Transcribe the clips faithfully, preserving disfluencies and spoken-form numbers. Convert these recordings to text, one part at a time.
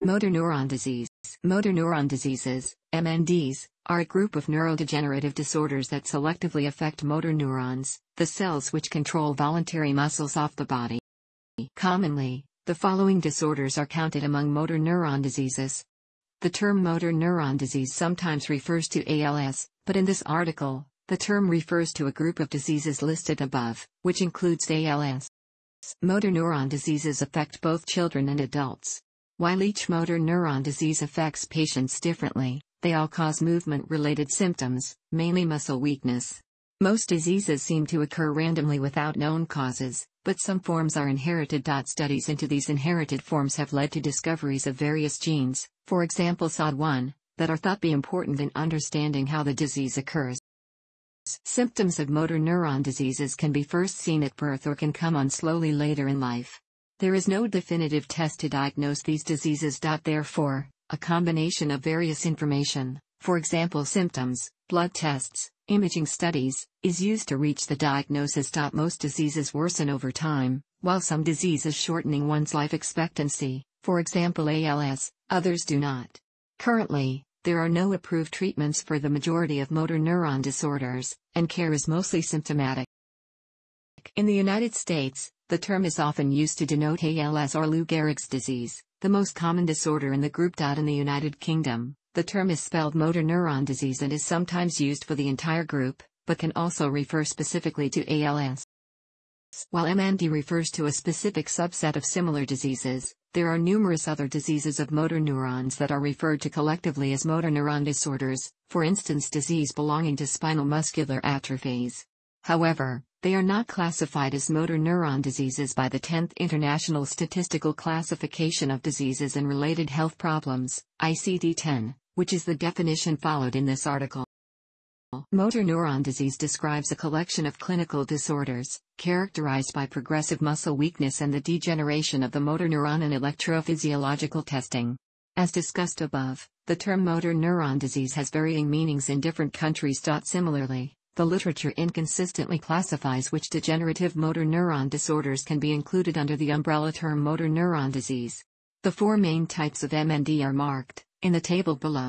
Motor neuron disease. Motor neuron diseases, M N Ds, are a group of neurodegenerative disorders that selectively affect motor neurons, the cells which control voluntary muscles of the body. Commonly, the following disorders are counted among motor neuron diseases. The term motor neuron disease sometimes refers to A L S, but in this article, the term refers to a group of diseases listed above, which includes A L S. Motor neuron diseases affect both children and adults. While each motor neuron disease affects patients differently, they all cause movement-related symptoms, mainly muscle weakness. Most diseases seem to occur randomly without known causes, but some forms are inherited. Studies into these inherited forms have led to discoveries of various genes, for example S O D one, that are thought be important in understanding how the disease occurs. Symptoms of motor neuron diseases can be first seen at birth or can come on slowly later in life. There is no definitive test to diagnose these diseases. Therefore, a combination of various information, for example symptoms, blood tests, imaging studies, is used to reach the diagnosis. Most diseases worsen over time, while some diseases shortening one's life expectancy, for example A L S, others do not. Currently, there are no approved treatments for the majority of motor neuron disorders, and care is mostly symptomatic. In the United States, the term is often used to denote A L S or Lou Gehrig's disease, the most common disorder in the group. In the United Kingdom, the term is spelled motor neuron disease and is sometimes used for the entire group, but can also refer specifically to A L S. While M N D refers to a specific subset of similar diseases, there are numerous other diseases of motor neurons that are referred to collectively as motor neuron disorders, for instance disease belonging to spinal muscular atrophies. However, they are not classified as motor neuron diseases by the tenth International Statistical Classification of Diseases and Related Health Problems, I C D ten, which is the definition followed in this article. Motor neuron disease describes a collection of clinical disorders, characterized by progressive muscle weakness and the degeneration of the motor neuron in electrophysiological testing. As discussed above, the term motor neuron disease has varying meanings in different countries. Similarly, the literature inconsistently classifies which degenerative motor neuron disorders can be included under the umbrella term motor neuron disease. The four main types of M N D are marked in the table below.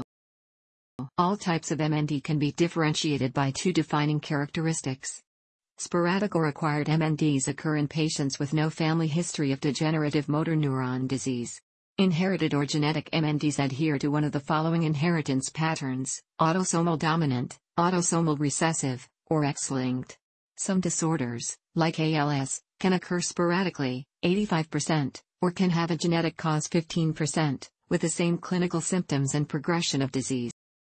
All types of M N D can be differentiated by two defining characteristics. Sporadic or acquired M N Ds occur in patients with no family history of degenerative motor neuron disease. Inherited or genetic M N Ds adhere to one of the following inheritance patterns: autosomal dominant, autosomal recessive, or X-linked. Some disorders, like A L S, can occur sporadically, eighty-five percent, or can have a genetic cause fifteen percent, with the same clinical symptoms and progression of disease.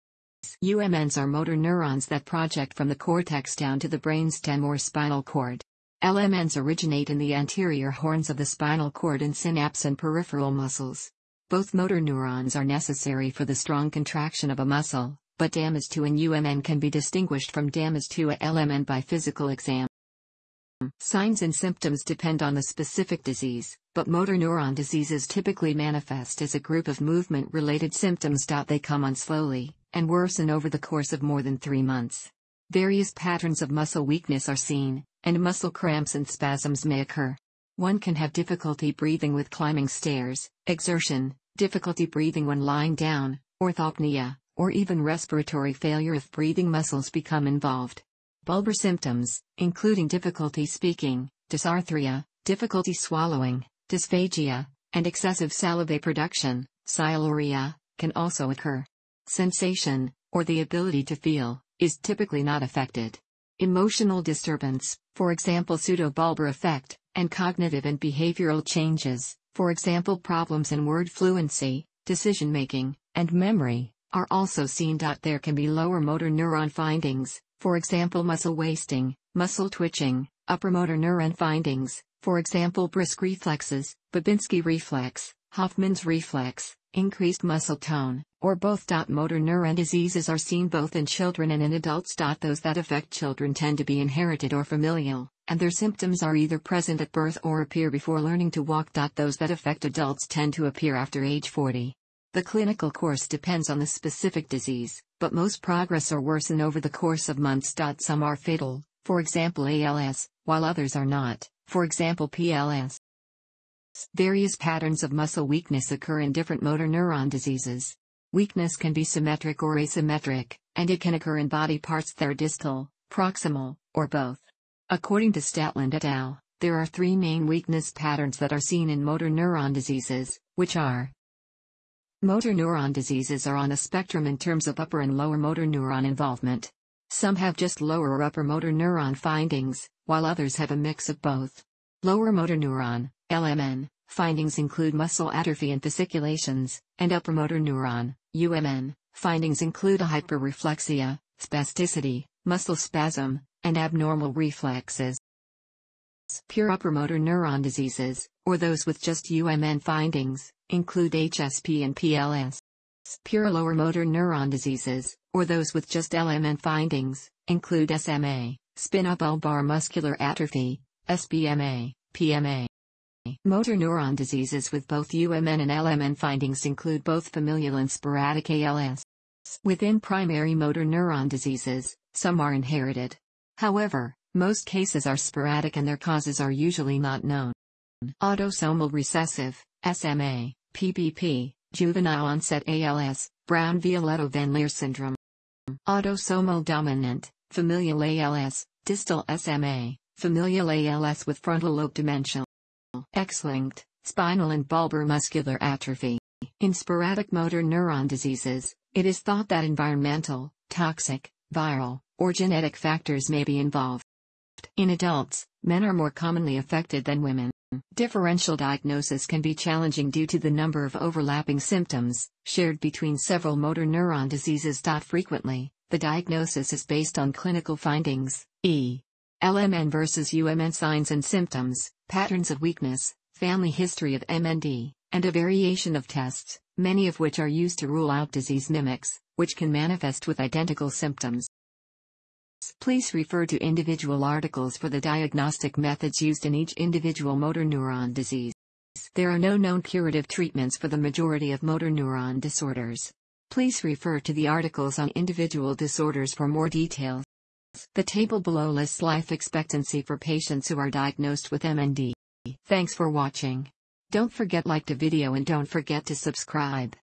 U M Ns are motor neurons that project from the cortex down to the brainstem or spinal cord. L M Ns originate in the anterior horns of the spinal cord in synapse and peripheral muscles. Both motor neurons are necessary for the strong contraction of a muscle, but damage to an U M N can be distinguished from damage to a L M N by physical exam. Signs and symptoms depend on the specific disease, but motor neuron diseases typically manifest as a group of movement-related symptoms. They come on slowly, and worsen over the course of more than three months. Various patterns of muscle weakness are seen, and muscle cramps and spasms may occur. One can have difficulty breathing with climbing stairs, exertion, difficulty breathing when lying down, orthopnea, or even respiratory failure if breathing muscles become involved. Bulbar symptoms, including difficulty speaking, dysarthria, difficulty swallowing, dysphagia, and excessive salivary production, sialorrhea, can also occur. Sensation, or the ability to feel, is typically not affected. Emotional disturbance, for example pseudobulbar affect, and cognitive and behavioral changes, for example problems in word fluency, decision-making, and memory, are also seen. There can be lower motor neuron findings, for example muscle wasting, muscle twitching, upper motor neuron findings, for example brisk reflexes, Babinski reflex, Hoffman's reflex, increased muscle tone, or both. Motor neuron diseases are seen both in children and in adults. Those that affect children tend to be inherited or familial, and their symptoms are either present at birth or appear before learning to walk. Those that affect adults tend to appear after age forty. The clinical course depends on the specific disease, but most progress or worsen over the course of months. Some are fatal, for example A L S, while others are not, for example P L S. Various patterns of muscle weakness occur in different motor neuron diseases. Weakness can be symmetric or asymmetric, and it can occur in body parts that are distal, proximal, or both. According to Statland et al., there are three main weakness patterns that are seen in motor neuron diseases, which are: motor neuron diseases are on a spectrum in terms of upper and lower motor neuron involvement. Some have just lower or upper motor neuron findings, while others have a mix of both. Lower motor neuron, L M N, findings include muscle atrophy and fasciculations, and upper motor neuron, U M N, findings include a hyperreflexia, spasticity, muscle spasm, and abnormal reflexes. Pure upper motor neuron diseases, or those with just U M N findings, include H S P and P L S. Pure lower motor neuron diseases, or those with just L M N findings, include S M A, spinobulbar muscular atrophy, S B M A, P M A. Motor neuron diseases with both U M N and L M N findings include both familial and sporadic A L S. Within primary motor neuron diseases, some are inherited. However, most cases are sporadic and their causes are usually not known. Autosomal recessive, S M A, P B P, juvenile onset A L S, Brown-Violetto-Van Leer syndrome. Autosomal dominant, familial A L S, distal S M A, familial A L S with frontal lobe dementia. X-linked, spinal and bulbar muscular atrophy. In sporadic motor neuron diseases, it is thought that environmental, toxic, viral, or genetic factors may be involved. In adults, men are more commonly affected than women. Differential diagnosis can be challenging due to the number of overlapping symptoms shared between several motor neuron diseases. Frequently, the diagnosis is based on clinical findings, for example, L M N versus U M N signs and symptoms, patterns of weakness, family history of M N D, and a variation of tests, many of which are used to rule out disease mimics, which can manifest with identical symptoms. Please refer to individual articles for the diagnostic methods used in each individual motor neuron disease. There are no known curative treatments for the majority of motor neuron disorders. Please refer to the articles on individual disorders for more details. The table below lists life expectancy for patients who are diagnosed with M N D. Thanks for watching. Don't forget to like the video and don't forget to subscribe.